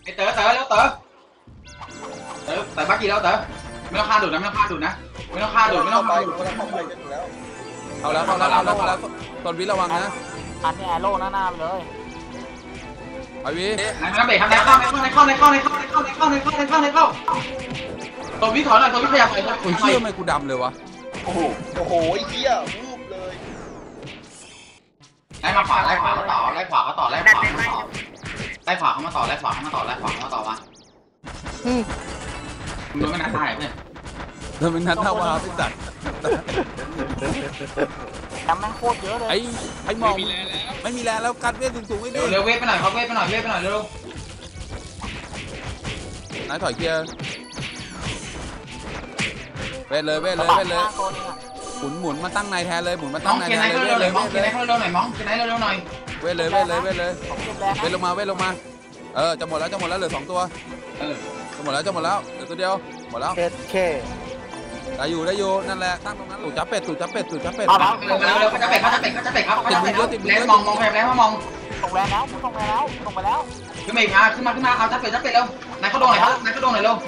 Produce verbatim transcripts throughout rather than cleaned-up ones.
ไอเต๋อเต๋อแล้วเต๋อเต๋อเต๋อบ้ากี่แล้วเต๋อไม่ต้องฆ่าดูนะไม่ต้องฆ่าดูนะไม่ต้องฆ่าดูไม่ต้องฆ่าดูเอาแล้วเอาแล้วเอาแล้วเอาแล้วตอนวิระวังนะอันนี้แอโร่หน้าหน้าไปเลยไอวิไหนมาเบรกครับไหนเข้าไหนเข้าไหนเข้าไหนเข้าไหนเข้าไหนเข้าไหนเข้าไหนเข้าไหนเข้าไหนเข้าตัววิถอยหน่อยตัววิขยับหน่อยโอ้ยเชี่ยทำไมกูดำเลยวะโอ้โหโอ้โหเหี้ยวูบเลยไล่มาขวาไล่ขวาเขาต่อไล่ขวาเขาต่อไล่ขวาเขาต่อไล่ขวาเขามาต่อไล่ขวาเขามาต่อไล่ขวาเขามาต่อมามึงโดนไม่น่าตายเพื่อนเธอเป็นนัทนาวาพิสัตจำแม่งโคตรเยอะเลยไอ้ไอ้มองไม่มีแรงแล้วกัดเวทสูงๆไม่ดีเร็วเวทไปหน่อยเขาเวทไปหน่อยเวทไปหน่อยเร็วนายถอยเกียร์เวทเลยเวทเลยเวทเลยหมุนหมุนมาตั้งในแทนเลยหมุนมาน้ตั้องงในเกียแทร์ไหนนเลยเขาเวเร็ทวเลยน้องเวทเกียร์ไหนเลยเขาเร็วหน่อยน้องเกียร์ไหนเร็วหน่อยเวทเลยเวทเลยเวทเลยเวทลงมาเวทลงมาเออจะหมดแล้วจะหมดแล้วเหลือสองตัวเออจะหมดแล้วจะหมดแล้วเหลือตัวเดียวหมดแล้วเคเคได้อยู่ได้อยู่นั่นแหละตั้งตรงนั้นตู่จับเป็ดตู่จับเป็ดตู่จับเป็ดเอาแล้วเร็วเร็วเร็วเขาจะเป็ดเขาจะเป็ดเขาจะเป็ดครับเขาจะเป็ดแล้วมองมองแบบแล้วมองส่งแรงแล้วส่งแรงแล้วส่งไปแล้วขึ้นมาอีกมาขึ้นมาขึ้นมาเอาจะเป็ดจะเป็ดเร็วนายเขาโดนหน่อยครับนายเขาโดนหน่อยเร็ว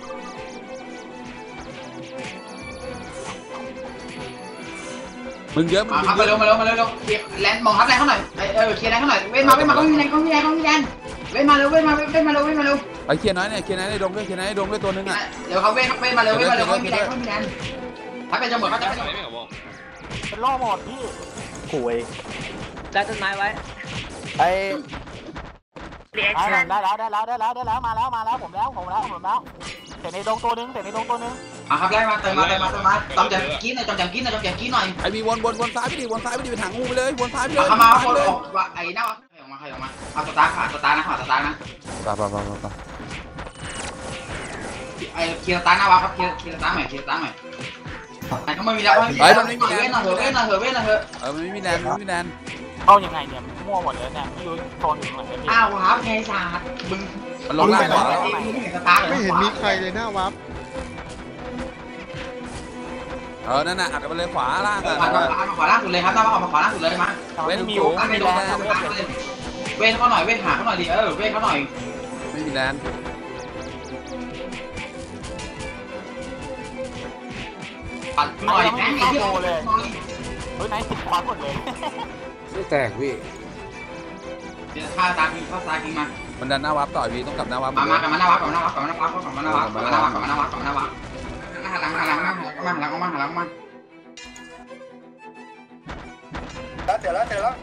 มึงเยอะมึงมาครับเยมาเร็วอะมาเร็วมาเร็วเร็วแลนมองครับแลนเขาหน่อยเออเคลียร์แลนเขาหน่อยเว้นมาเว้นมาเขามีแลนเขามีแลนเขามีแลนเว้นมาเร็วเว้นมาเว้นมาเร็วเว้นมาเร็วไอ้เคียร์น้อยเนี่ยเคียร์น้อยในดงด้วยเคียร์น้อยในดงด้วยตัวนึงอ่ะเดี๋ยวเขาเว้นเว้นมาเร็วเว้นมาเร็วเขามีแลนเขามีแลนถ้าเป็นจะหมดเขาจะเป็นโล่หมดพี่คุยได้ต้นไม้ไว้ไอ้เรียกได้ชั่นแล้วได้แล้วได้แล้วได้แล้วมาแล้วมาแล้วผมแล้วผมแล้วผมแล้วแต่ในดงตัวนึงแต่ในดงตัวนึงอ่ะครับไล่มาเติมมาเติมมาเติมมาจอมแจมกี้หน่อยจอมแจมกี้หน่อยจอมแจมกี้หน่อยไอ้มีวนวนวนซ้ายไปดิวนซ้ายไปดิไปทางงูไปเลยวนซ้ายไปเลยเข้ามาซ้ายเขาไปเลยว่าไอ้หน้าใครออกมาใครออกมาเอาสตาร์ขาสตาร์นะขาสตาร์นะไปไปไปไปไอ้เคลียร์สตาร์หน้าวะครับเคลียร์เคลียร์สตาร์ใหม่เคลียร์สตาร์ใหม่ไอ้เขาไม่มีแล้วเว้นหน่อยเถอะเว้นหน่อยเถอะเว้นหน่อยเถอะเออมันไม่มีแรงมันไม่มีแรงเข้ายังไงเนี่ยมั่วหมดเลยเนี่ยพี่ยุ้ยโซนอยู่ไหนพี่อ้าวครับไงศาสตร์มึงมันลงล่างขวาแล้วสตาร์ไม่เห็นมีใครเลยหน้าวับเออนั่นน่ะอัดไปเลยขวาล่างขอ่ะวาขวาล่างสุดเลยครับหน้ามาขวาล่างสุดเลยมาเว้นมีสูงไม่ไม่โดมีนแรงเว้นเขาหน่อยเว้นหาเขาหน่อยดิเออเว้นเขาหน่อยไม่มีแรงปัดหน่อยแม่งไอ้เหี้ยเฮ้ยไหนติดขวาหมดเลยไม่แตกพี่เดี๋ยวฆ่าตากิงฆ่าตากิงมามันดันหน้าวับต่อยพี่ต้องกลับหน้าวับมามากลับมาหน้าวัดกลับมาหน้าวัดกลับมาหน้าวัดกลับมาหน้าวัดกลับมาหน้าวัดกลับมาหน้าวัดกลับมาหน้าวัดหันหลังหันหลังหันหลังหันหลังมาหันหลังมาแล้วเดี๋ยวแล้วเดี๋ยวแล้ว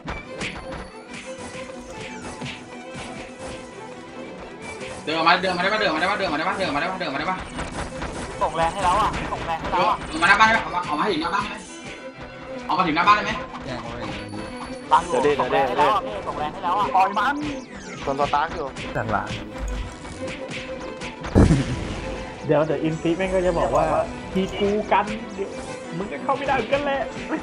เดินมาเดินมาได้ปะเดินมาได้ปะเดินมาได้ปะเดินมาได้ปะเดินมาได้ปะส่งแรงให้แล้วอ่ะส่งแรงให้แล้วอ่ะเดินมาหน้าบ้านได้ปะออกมาถึงหน้าบ้านได้ไหมออกมาถึงหน้าบ้านได้ไหมแย่งเขาไปบังอยู่ส่งแรงให้แล้วอ่ะพี่ส่งแรงให้แล้วอ่ะต่อยมันส่วนสตาร์อยู่ด้านหลังเดี๋ยวเดี๋ยวอินฟิแม่งก็จะบอกว่าทีกูกันมึงก็เข้าไม่ได้กันแหละ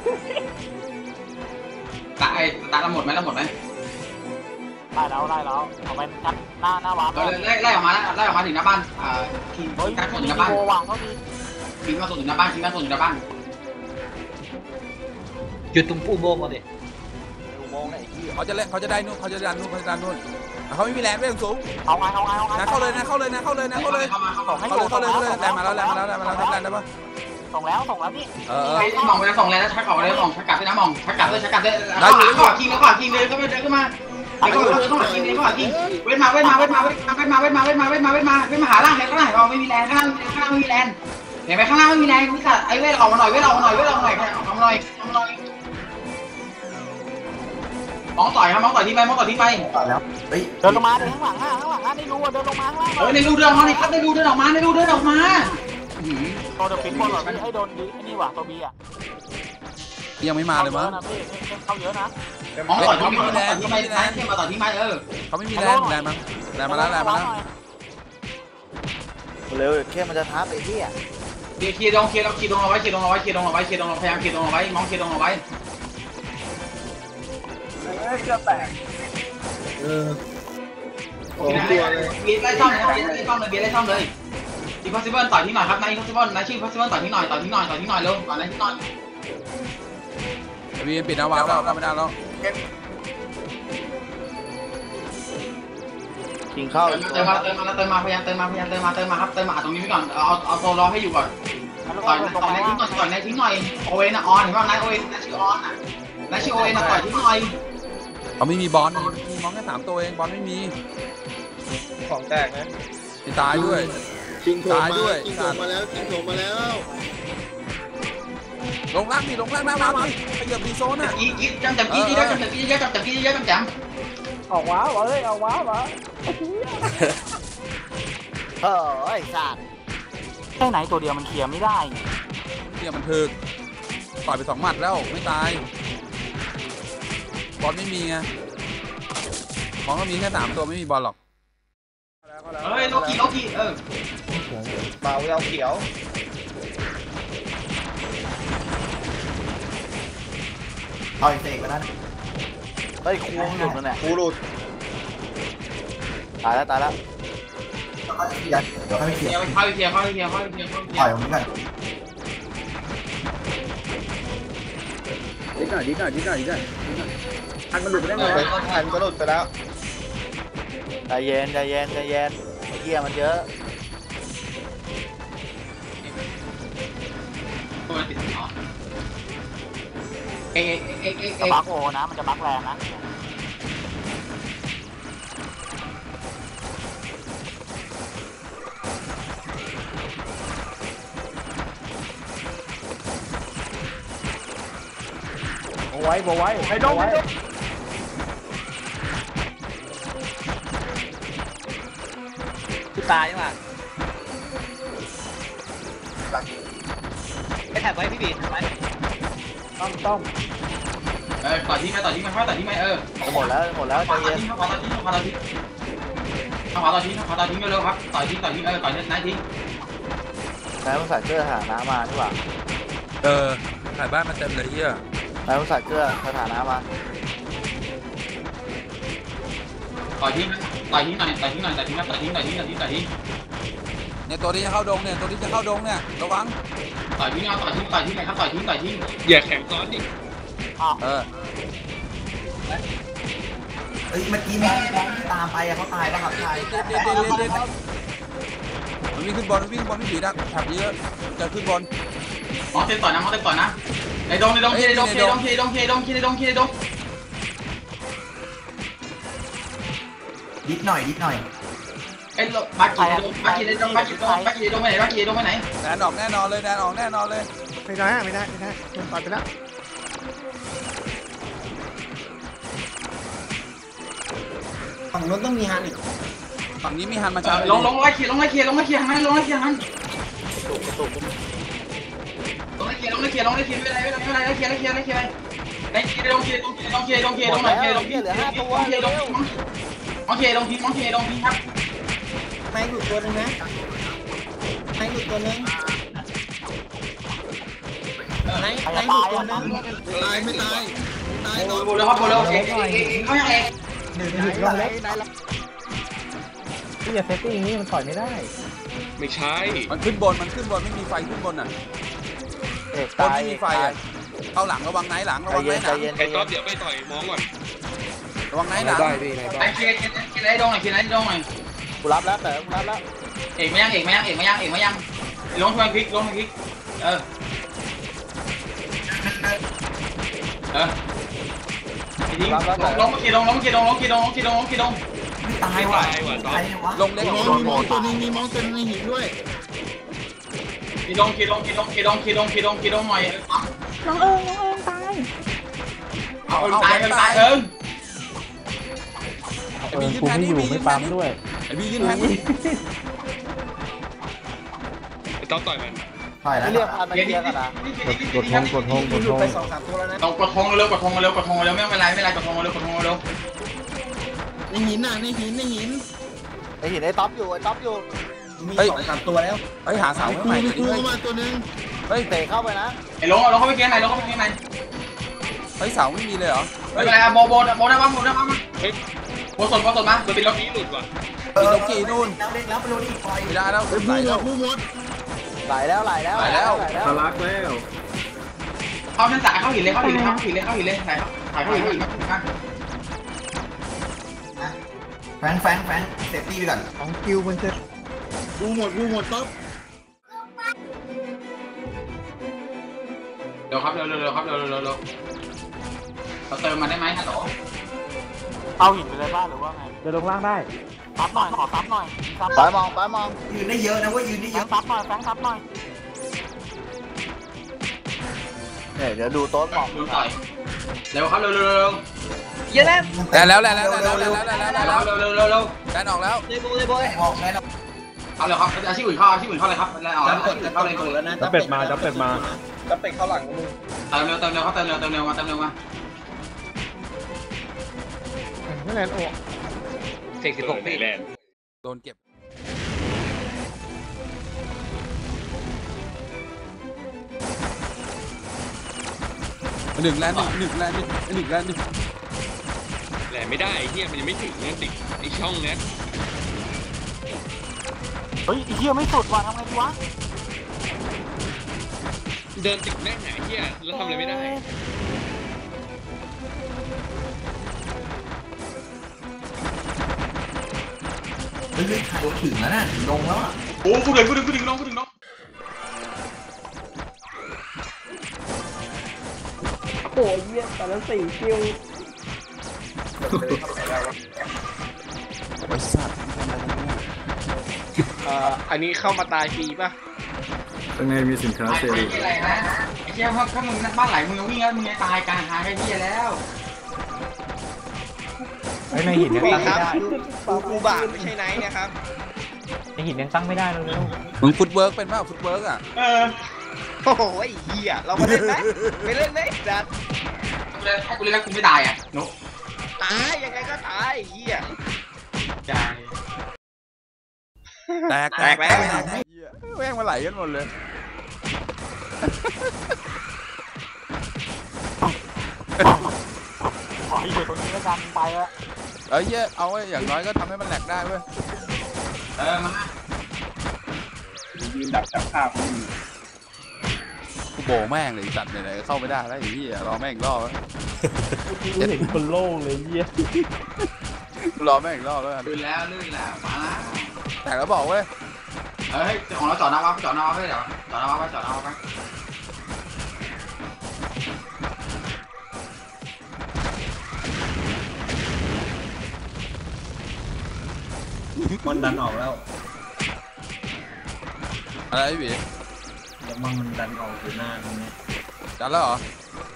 ตาไอ้ตาเราหมดไหมเราหมดไหมได้แล้วได้แล้วเอาไปชัดหน้าหน้าวาร์ปเราไล่ไล่ออกมาไล่ออกมาถึงหน้าบ้านอ่าทีมเฮ้ยการส่งถึมีงหน้าบ้านโบวางเขาดีทีมมาส่งถึงหน้าบ้านทีมมาส่งถึงหน้าบ้านจุดตรงอุโมงค์มาดิอุโมงค์ไหนที่เขาจะเล่นเขาจะได้นู่นเขาจะดันนู่นเขาจะดันนู่นเขาไม่มีแรงเว้ยสูงเอาไงเอาไงเอาไงนะเข้าเลยนะเข้าเลยนะเข้าเลยนะเข้าเลยเข้ามาเข้ามาเข้าเลยเข้าเลยเข้าเลยแรงมาแล้วแรงมาแล้วแรงมาแล้วทำแรงได้ปะส่งแล้วส่งแล้วพี่เออเออไอ้มองไปแล้วส่งเลยนะชักออกเลยมองชักกลับด้วยนะมองชักกลับด้วยชักกลับด้วยขวาคิงแล้วขวาคิงเลยก็ไม่เดินขึ้นมาไอ้ก็เดินเข้ามาคิงเลยขวาคิงเว้นมาเว้นมาเว้นมาเว้นมาเว้นมาเว้นมาเว้นมาเว้นมาเว้นมาเว้นมาหาล่างเลยข้างล่างเราไม่มีแรงข้างล่างข้างล่างไม่มีแรงเห็นไหมข้างล่างไม่มีแรงพี่สัตว์ไอ้เว้นออกมาหน่อยเว้นออกมาหน่อยเว้นออกมาหน่อยออกมาหน่อยออกมาหน่อยมองต่อยครับมองต่อยที่ไปมองต่อยที่ไปแล้วเฮ้ยเดินลงมาเดินข้างหลังข้างหลังได้รู้ว่าเดินลงมาข้างล่างเออในรูเดินออกมาในครับในรูเดินออกมาในรูเดินออกมาตัวเดอะฟินบอลหรอพี่ให้โดนดีไอ้นี่ว่ะตัวบีอ่ะยังไม่มาเลยมั้งเข้าเยอะนะมองต่อยที่ไปต่อยที่ไปนะที่มาต่อยที่ไปเออเขาไม่มีแรงแรงมั้งแรงมาแล้วแรงมาแล้วเร็วแค่มันจะท้าไปที่อ่ะเคลียร์เคลียร์ดงเคลียร์ดงเคลียร์ดงเอาไว้เคลียร์ดงเอาไว้เคลียร์ดงเอาไว้เคลียร์ดงพยายามเคลียร์ดงเอาไว้มองเคลียร์ดงเอาไว้เออเบียร์ไล่ซ่อมเลยเบียร์ไล่ซ่อมเลยเบียร์ไล่ซ่อมเลยอีพอสซิเบิลต่อยที่หน่อยครับนายอีพอสซิเบิลนายชื่อพอสซิเบิลต่อยที่หน่อยต่อยที่หน่อยต่อยที่หน่อยเร็วต่อยนายที่หน่อยวีปิดหน้าวับแล้วเข้าไม่ได้แล้วกินข้าวเติมมาเติมมาเติมมาพยายามเติมมาพยายามเติมมาเติมมาครับเติมมาตรงนี้ไปก่อนเอาเอาตัวรอให้อยู่ก่อนต่อยต่อยในทิ้งก่อนต่อยในทิ้งหน่อยโอเวนออนเห็นป่ะนายโอเวนนายชื่อออนอ่ะนายชื่อโอเวนนะต่อยทิ้งหน่อยเขาไม่มีบอลมีมองแค่สามตัวเองบอลไม่มีของแตกนะตายด้วยชิงโถมตายมาด้วยชิงโถมมาแล้วชิงโถมมาแล้วลงล่างดิลงล่างหน้ามาดิขยับดีโซนอ่ะอีอีจำจำกี้เยอะจำจำกี้เยอะจำจำกี้เยอะจำจำออกว้าวเอ้ยเอาว้าวมาเออไอ้สัตว์แค่ไหนตัวเดียวมันเคลียร์ไม่ได้เนี่ยมันถึกต่อยไปสองหมัดแล้วไม่ตายบอลไม่มีไงมองก็มีแค่สามตัวไม่มีบอลหรอกเฮ้ยโลกีโลกีเออเบาเราเขียวต่อยเสกไปนั้นเฮ้ยครูหลุดนั่นแหละครูหลุดตายแล้วตายแล้วเดี๋ยวให้ไม่เขียเดี๋ยวเข้าเทียเข้าเทียเข้าเทียเข้าเทียต่อยผมกันนิดหน่อยนิดหน่อยนิดหน่อยนิดหน่อยทันมันหลุดไปได้ไงทันก็หลุดไปแล้วใจเย็นใจเย็นใจเย็นไอ้เหี้ยมันเยอะตัวติดต่อเอเอเอเอเอจะบักโอนะมันจะบักแรงนะเอาไว้เอาไว้ไอ้ดงไว้กูตายใช่ป่ะไอ้แท็บไว้พี่บีแท็บไว้ต้องต้องเออต่อที่ไหมต่อที่ไหมต่อที่ไหมเออหมดแล้วหมดแล้วขใจวาต่อเย็นทิ้งขวาต่อทิ้งขวาต่อทิ้งขวาต่อทิ้งขวาต่อทิ้งเร็วๆครับต่อยทิ้งต่อยทิ้งเออต่อยนายทิ้งนายต้องใส่เสื้อทหารน้ำมาดีกว่าเออถ่ายบ้านมาเต็มเลยเฮียนายต้องใส่เสื้อทหารน้ำมาต่อยทิ้งต่อยทิ้งหน่อยต่อยทิ้งหน่อยต่อยทิ้งต่อยทิ้งต่อยทิ้งต่อยทิ้งต่อยทิ้งเนี่ยตัวนี้จะเข้าดงเนี่ยตัวนี้จะเข้าดงเนี่ยระวังต่อยทิ้งเอาต่อยทิ้งต่อยทิ้งครับต่อยทิ้งต่อยทิ้งอย่าแข็งซ้อนดิเออเฮ้ยเมื่อกี้นี่ตามไปเขาตายป่ะครับตายเด็ดเด็ดเด็ดเด็ดมันวิ่งขึ้นบอลมันวิ่งขึ้นบอลไม่ผีดักแถบเยอะจะขึ้นบอลมองเต็มต่อยนะมองเต็มต่อยนะในดงในดงในดงในดงในดงในดงในดงในดงดิดหน่อยดิดหน่อยไอ้บากีในดงบากีในดงบากีในดงบากีในดงไปไหนบากีในดงไปไหนแดนออกแน่นอนเลยแดนออกแน่นอนเลยไม่ได้ไม่ได้ไม่ได้มันต่อยไปแล้วฝั่งนู้นต้องมีฮันอีกฝั่งนี้มีฮันมาชาร์จลงลงไล่เขียลงไล่เขียลงไล่เขียทางนั้นลงไล่เขียทางนั้นลงไล่เขียลงไล่เขียลงไล่เขียไม่เป็นไรไม่เป็นไรไล่เขียไล่เขียไล่เขียไล่เขียลงเขียลงเขียลงเขียลงเขียลงหน่อยเขียลงเขียเหลือห้าตัวเขียลงมองเขียลงทิ้งมองเขียลงทิ้งครับไม่หลุดตัวนึงนะไม่หลุดตัวนึงใครจะตายอ่ะตายไม่ตายตายโบแล้วครับโบแล้วเองเองเขายังเองหนึ่งหนึ่งลงเล็กที่จะเซตติ้งนี้มันต่อยไม่ได้ไม่ใช่มันขึ้นบนมันขึ้นบนไม่มีไฟขึ้นบนอ่ะเอกบนตายไม่มีไฟอ่ะเข้าหลังระวังไหนหลังระใจวังไหนเย็นหใจลังเย็นใจไอ้เย็ต๊อบนเดี๋ยวไปต่อยมองก่อนระวังไหนหลังไอ้เขียเขียเขียไอ้ดงหน่อยเขียไอ้ดงหน่อยกูรับแล้วแต่กูรับแล้วเอกไม่ยังเอกไม่ยังเอกไม่ยังเอกไม่ยังลงทวนพลิกลงทวนพลิกเออเออทิ้งลงลงเขียลงลงเขียลงลงเขียลงลงเขียลงลงเขียลงตายว่ะตายว่ะต๊อบลงเล็กมองมีมองตัวนึงมีมองตัวนึงในหินด้วยเขียลงเขียลงเขียลงเขียลงเขียลงเขียลงเขียลงหน่อยน้องเอิงน้องเอิงตายเอาตายตายเอิงไอ้เอบีอยืนกูแทนไม่นี่อยู่บียืไม่นแทปั๊นมนี่ด้วยไอ้บียืนแทนนี่ไอ้ต๊อบต่อยมันต่อยแล้วเรียกพามาเขียเกียร์กันนะกดทงกดทงกดทงต้องกดทงเร็วกดทงเร็วกดทงเร็วไม่เป็นไรไม่เป็นไรกดทงเร็วกดทงเร็วในหินน่ะในหินในหินไอ้หินไอ้ต๊อบอยู่ไอ้ต๊อบอยู่มีสองสามตัวแล้วเฮ้ยหาเสาให้กูใหม่มีดิกูเฮ้ยมาตัวนึงเฮ้ยเตะเข้าไปนะไอ้ลงลงเข้าไปเกียร์ไหนลงเข้าไปเกียร์ไหนเฮ้ยเสาไม่มีเลยเหรอไม่เป็นไรโบโบโบได้บ้างโบได้บ้างโบสดโบสดมาเดี๋ยวเป็นรถนี้หลุดว่ะมีตรงกี่นู่นแล้วเล็กแล้วไปโดนอีกปล่อยไม่ได้แล้วไอ้ไหลบูหมแล้ดวบูหมดไหลแล้วไหลแล้วไหลแล้วไหลแล้วทะลักแล้วเข้าชั้นสายเข้าหินเลยเข้าหินเลยเข้าหินเลยเข้าหินเลยไหนเข้าถ่ายเข้าหินเข้าหินให้งแฟงแฟงเซฟตี้ไปก่อนของคิวมันจะดูหมดดูหมดต๊อบเร็วครับเร็วเร็วครับเร็วเร็วเร็วเราเติมมาได้ไหมฮัลโหลเอาหินไปเลยบ้านหรือว่าไงเดินลงล่างได้ซับหน่อยขอซับหน่อยซับไปมองไปมองยืนได้เยอะนะเว่ายืนได้แฟเยงอะซับหน่อยแฟงซับหน่อยเนี่ยเดี๋ยวดูโต๊ะมองดูต่อยเร็วครับเร็วเร็วเร็วเยอะแล้วแต่แล้วแล้วแล้วแล้วแล้วแล้วแล้วแล้วเร็วเร็วเร็วเร็วแดนออกแล้วเลยโบเลยโบยออกได้แล้วเอาเลยครับอาชีพอื่นเข้าอาชีพอื่นเข้าเลยครับแล้วเอาแล้วอาชีพอื่นเข้าเลยถูกแล้วนะจับเป็ดมาจับเป็ดมาจับเป็ดเข้าหลังมึงเติมเร็วเติมเร็วครับเติมเร็วเติมเร็วมาเติมเร็วมาไม่แลนโอ้เสกสิบหกปีโดนเก็บหนึ่งแลนหนึ่งหนึ่งแลนหนึ่งหนึ่งแลนหนึ่งแหลไม่ได้ไอ้เหี้ยมันยังไม่ถึงนั่นติดไอ้ช่องเนี้ยเฮ้ยเฮียไม่สุดว่ะทำไงดีวะเดินติดแน่นหายเหี้ยแล้วทำอะไรไม่ได้เฮ้ยถ่ายรถถึงแล้วน่ะลงแล้วอ่ะโอ้กูดึงกูดึงกูดึงน้องกูดึงน้องโอ้ยเยี่ยแต่ละสี่คิวไอ้สัตว์เอ่ออันนี้เข้ามาตายฟรีป่ะข้างในมีสินค้าไอ้เซลล์อะไรนะไอ้เหี้ยถ้าถ้ามึงบ้านไหลมึงวิ่งแล้วมึงตายกลางทางไอ้เหี้ยแล้วไอ้ในหินยังตั้งไม่ได้กูกูบาปไม่ใช่ไนท์เนี่ยครับในหินยังตั้งไม่ได้เลยมึงฟุตเวิร์กเป็นป่ะฟุตเวิร์กอ่ะเออโอ้โหไอ้เหี้ยเรามาเล่นไหมไปเล่นไหมจัดกูเลยให้กูเล่นแล้วกูไม่ตายอ่ะนุ๊กตายยังไงก็ตายไอ้เหี้ยตายแตกแตกแล้วแม่งมาไหลกันหมดเลยขอให้อยู่ตรงนี้แล้วกันไปละเอ้ยเอาไว้อย่างน้อยก็ทำให้มันแหลกได้เว้ยเออมายืนดักจับภาพกูโบแม่งเลยสัตว์ไหนๆเข้าไม่ได้แล้วไอ้เหี้ยรอแม่งรอบกูเห็นคนโล่งเลยเยี่ยรอแม่งรอบแล้วกันลื่นแล้วลื่นแล้วมาแล้วแต่แล้วบอกเว้ยเฮ้ยของเราจอดหน้าวัดจอดหน้าวัดไปเดี๋ยวจอดหน้าวัดไปจอดหน้าวัดไปมันดันออกแล้วอะไรพี่บีเดี๋ยวมันมันดันออกอยู่หน้าตรงนี้จัดแล้วเหรอ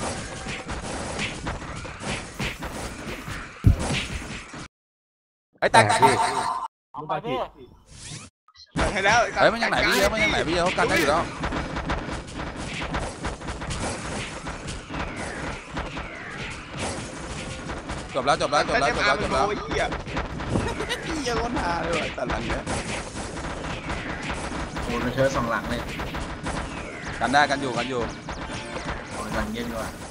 ไอ้แตกแตกเอาไปพี่ให้แล้วเฮ้ยมันยังไหนพี่เยอะมันยังไหนพี่เยอะเขากันได้อยู่แล้วจบแล้วจบแล้วจบแล้วจบแล้วจบแล้วเหี้ยพี่ยังคนหาเลยว่ะแต่หลังเนี้ยโอ้ยมันเชิญสองหลังเลยกันได้กันอยู่กันอยู่สองหลังเย็นกว่า